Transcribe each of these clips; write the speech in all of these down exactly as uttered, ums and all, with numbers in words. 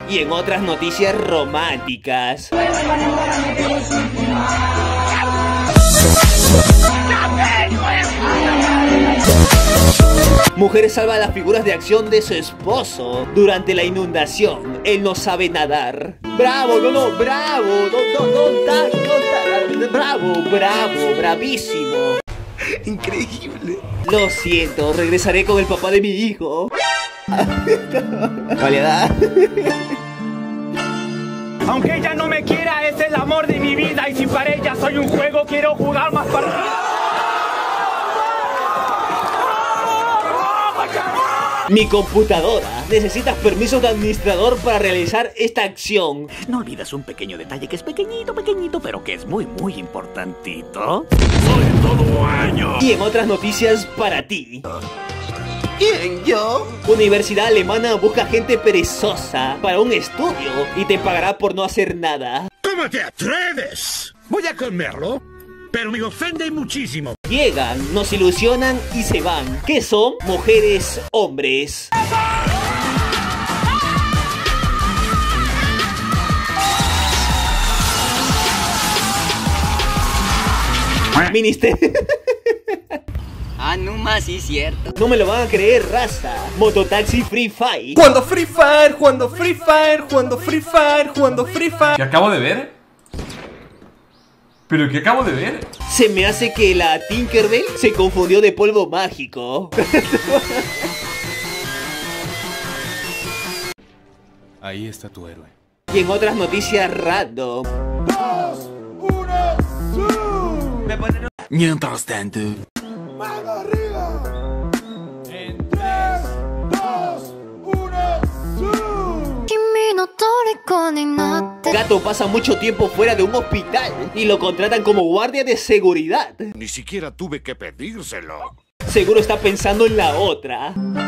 Y en otras noticias románticas, mujer salva las figuras de acción de su esposo durante la inundación. Él no sabe nadar. Bravo, no, no, bravo, no, no, no, no, no, no, bravo, bravo, bravísimo. Increíble. Lo siento, regresaré con el papá de mi hijo. Calidad. Aunque ella no me quiera, es el amor de mi vida. Y si para ella soy un juego, quiero jugar más para... Mi computadora. Necesitas permiso de administrador para realizar esta acción. No olvides un pequeño detalle que es pequeñito, pequeñito, pero que es muy, muy importantito. ¡Soy todo año! Y en otras noticias para ti. ¿Quién, yo? Universidad alemana busca gente perezosa para un estudio y te pagará por no hacer nada. ¿Cómo te atreves? Voy a comerlo, pero me ofende muchísimo. Llegan, nos ilusionan y se van. ¿Qué son? Mujeres, hombres. Ministerio. Ah, no más, sí, cierto. No me lo van a creer, raza. Mototaxi Free Fire. Jugando Free Fire, jugando Free Fire, jugando Free Fire, jugando Free Fire. ¿Qué acabo de ver? ¿Pero qué acabo de ver? Se me hace que la Tinkerbell se confundió de polvo mágico. Ahí está tu héroe. Y en otras noticias random. Dos, uno, zoom. Me ponen... Mientras tanto... Mano arriba. En tres, dos, uno, zoom. Gato pasa mucho tiempo fuera de un hospital y lo contratan como guardia de seguridad. Ni siquiera tuve que pedírselo. Seguro está pensando en la otra.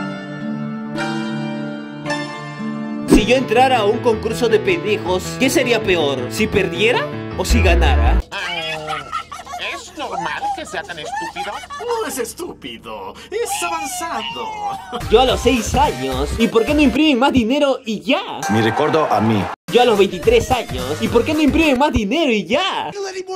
Si yo entrara a un concurso de pendejos, ¿qué sería peor? ¿Si perdiera o si ganara? ¿Es normal que sea tan estúpido? No es estúpido, es avanzado. Yo a los seis años. ¿Y por qué no imprimen más dinero y ya? Mi recuerdo a mí. Yo a los veintitrés años. ¿Y por qué no imprimen más dinero y ya?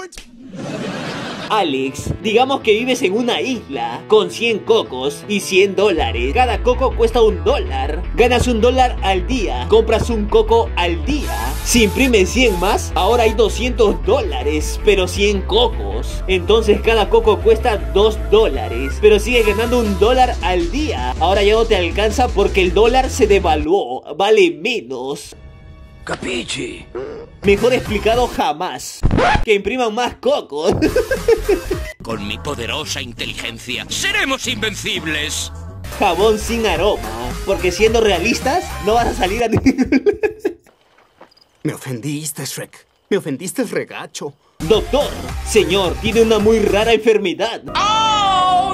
Alex, digamos que vives en una isla con cien cocos y cien dólares. Cada coco cuesta un dólar. Ganas un dólar al día. Compras un coco al día. Si imprimes cien más, ahora hay doscientos dólares, pero cien cocos. Entonces cada coco cuesta dos dólares, pero sigues ganando un dólar al día. Ahora ya no te alcanza porque el dólar se devaluó. Vale menos. Capichi. Mejor explicado jamás. Que impriman más cocos. Con mi poderosa inteligencia, seremos invencibles. Jabón sin aroma. Porque siendo realistas, no vas a salir a ningún... Me ofendiste, Shrek. Me ofendiste el regacho. Doctor, señor, tiene una muy rara enfermedad. ¡Oh,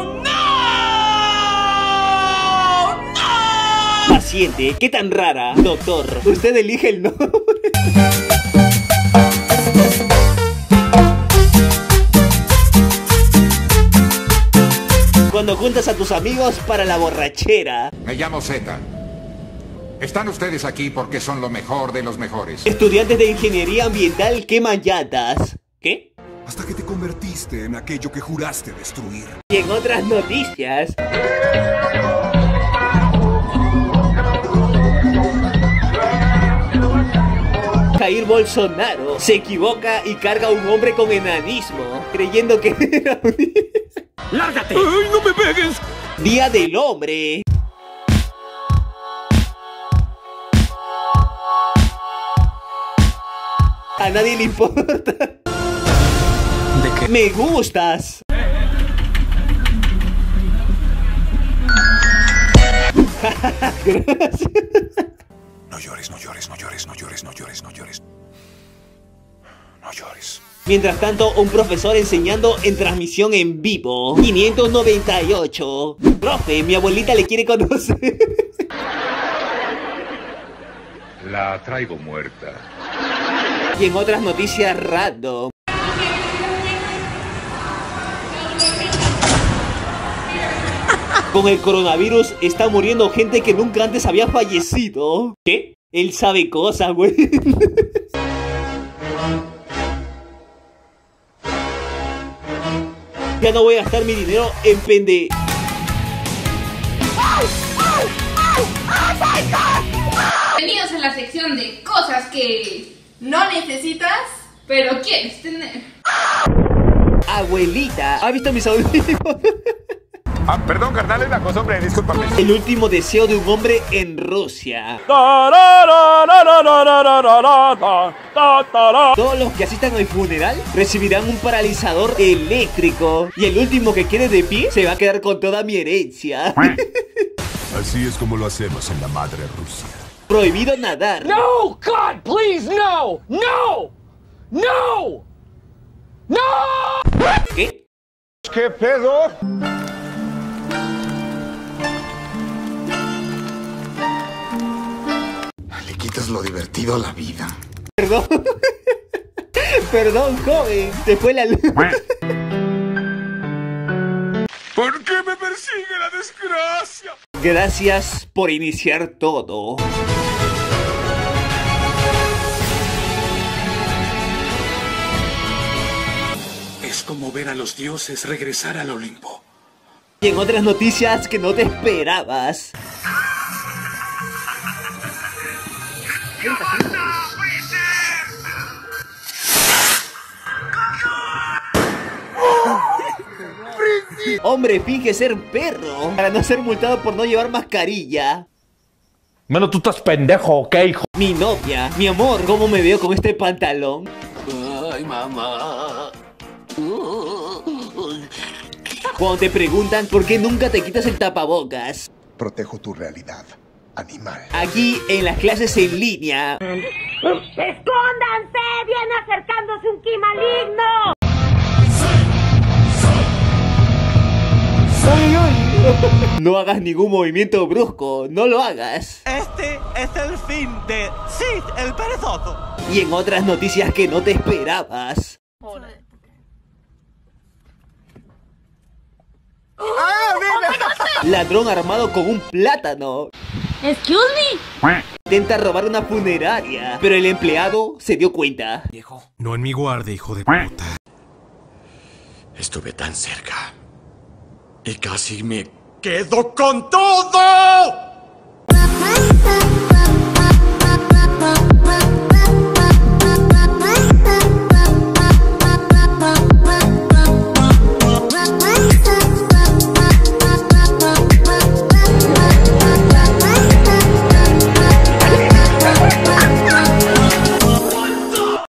no! ¡No! Paciente, ¿qué tan rara? Doctor, usted elige el nombre. Cuando juntas a tus amigos para la borrachera. Me llamo Zeta. Están ustedes aquí porque son lo mejor de los mejores. Estudiantes de ingeniería ambiental queman llantas. ¿Qué? Hasta que te convertiste en aquello que juraste destruir. Y en otras noticias... Jair Bolsonaro se equivoca y carga a un hombre con enanismo, creyendo que era un... ¡Lárgate! ¡Ay, no me pegues! Día del Hombre. A nadie le importa. ¿De qué? Me gustas. Gracias. No llores, no llores, no llores, no llores, no llores, no llores. No llores. Mientras tanto, un profesor enseñando en transmisión en vivo. quinientos noventa y ocho. Profe, mi abuelita le quiere conocer. La traigo muerta. Y en otras noticias random. Con el coronavirus está muriendo gente que nunca antes había fallecido. ¿Qué? Él sabe cosas, güey. Ya no voy a gastar mi dinero en pende... Bienvenidos a la sección de cosas que no necesitas, pero quieres tener. Abuelita, ¿ha visto mis audífonos? Ah, perdón, carnal, es la cosa, hombre, discúlpame. El último deseo de un hombre en Rusia. Todos los que asistan al funeral recibirán un paralizador eléctrico. Y el último que quede de pie se va a quedar con toda mi herencia. Así es como lo hacemos en la madre Rusia. Prohibido nadar. No, God, please, no, no, no, no. ¿Qué? ¿Qué pedo? Le quitas lo divertido a la vida. Perdón. Perdón, joven. Te fue la luz. ¿Por qué me persigue la desgracia? Gracias por iniciar todo. Es como ver a los dioses regresar al Olimpo. Y en otras noticias que no te esperabas. Hombre finge ser perro para no ser multado por no llevar mascarilla. Bueno, tú estás pendejo, ¿ok, hijo? Mi novia, mi amor, ¿cómo me veo con este pantalón? Ay, mamá. Cuando te preguntan por qué nunca te quitas el tapabocas. Protejo tu realidad, animal. Aquí en las clases en línea. ¡Escóndanse! ¡Viene acercándose un ki maligno! No hagas ningún movimiento brusco, no lo hagas. Este es el fin de Sid el Perezoso. Y en otras noticias que no te esperabas. Ladrón armado con un plátano. Excuse me. Intenta robar una funeraria, pero el empleado se dio cuenta. Viejo. No en mi guardia, hijo de puta. Estuve tan cerca. Y casi me quedo con todo.